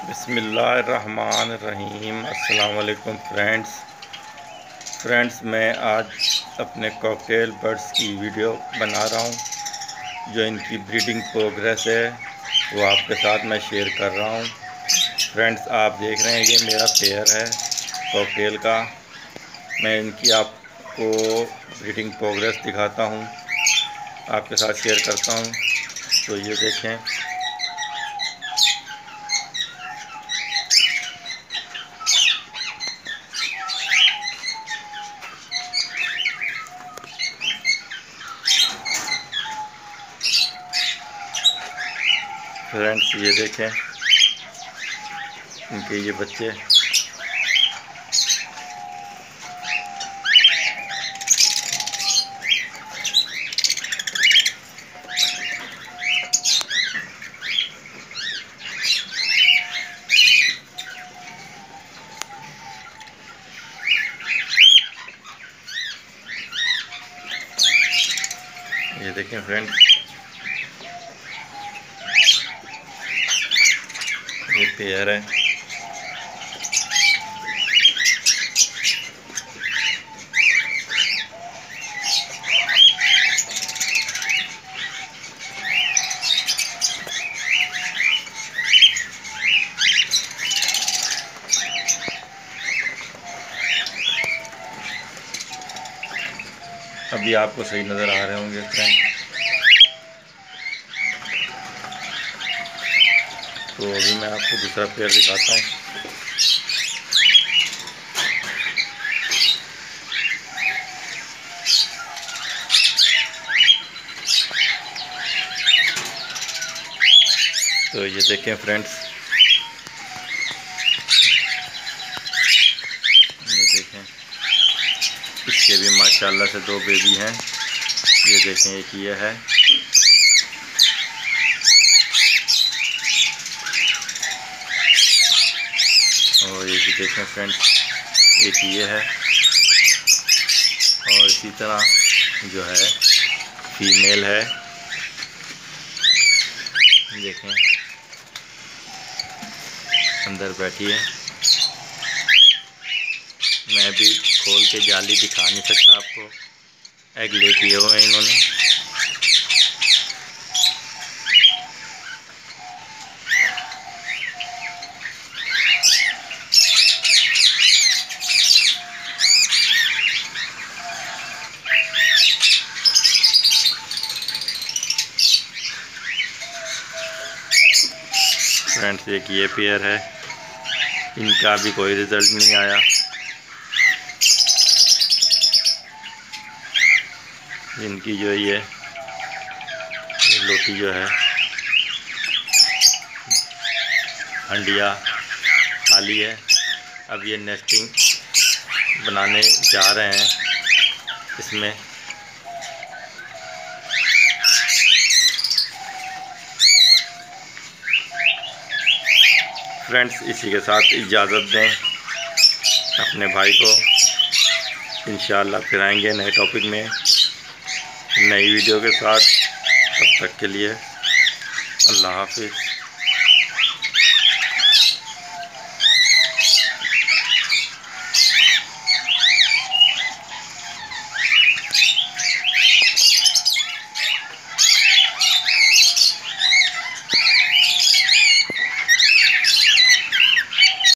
बिस्मिल्लाहिर्रहमानिर्रहीम। अस्सलाम वालेकुम फ्रेंड्स, मैं आज अपने कॉकटेल बर्ड्स की वीडियो बना रहा हूँ। जो इनकी ब्रीडिंग प्रोग्रेस है वो आपके साथ मैं शेयर कर रहा हूँ। फ्रेंड्स, आप देख रहे हैं ये मेरा पेयर है कॉकटेल का। मैं इनकी आपको ब्रीडिंग प्रोग्रेस दिखाता हूँ, आपके साथ शेयर करता हूँ। तो ये देखें, फ्रेंड्स ये देखें इनके ये बच्चे। ये देखें फ्रेंड्स, ये पेयर है। अभी आपको सही नज़र आ रहे होंगे फ्रेंड। तो अभी मैं आपको दूसरा पेयर दिखाता हूँ। तो ये देखें फ्रेंड्स, ये देखें इसके भी माशाल्लाह से दो बेबी हैं। ये देखें एक ये है और ये भी देखें फ्रेंड्स एक ये है। और इसी तरह जो है फीमेल है, देखें अंदर बैठी है। मैं भी खोल के जाली दिखा नहीं सकता आपको, एग ले किए हुए हैं इन्होंने। फ्रेंड्स एक ये पेयर है, इनका भी कोई रिज़ल्ट नहीं आया। इनकी जो ये लोटी जो है हंडिया खाली है। अब ये नेस्टिंग बनाने जा रहे हैं इसमें। फ्रेंड्स इसी के साथ इजाज़त दें अपने भाई को। इंशाअल्लाह फिर आएंगे नए टॉपिक में नई वीडियो के साथ। तब तक के लिए अल्लाह हाफिज़।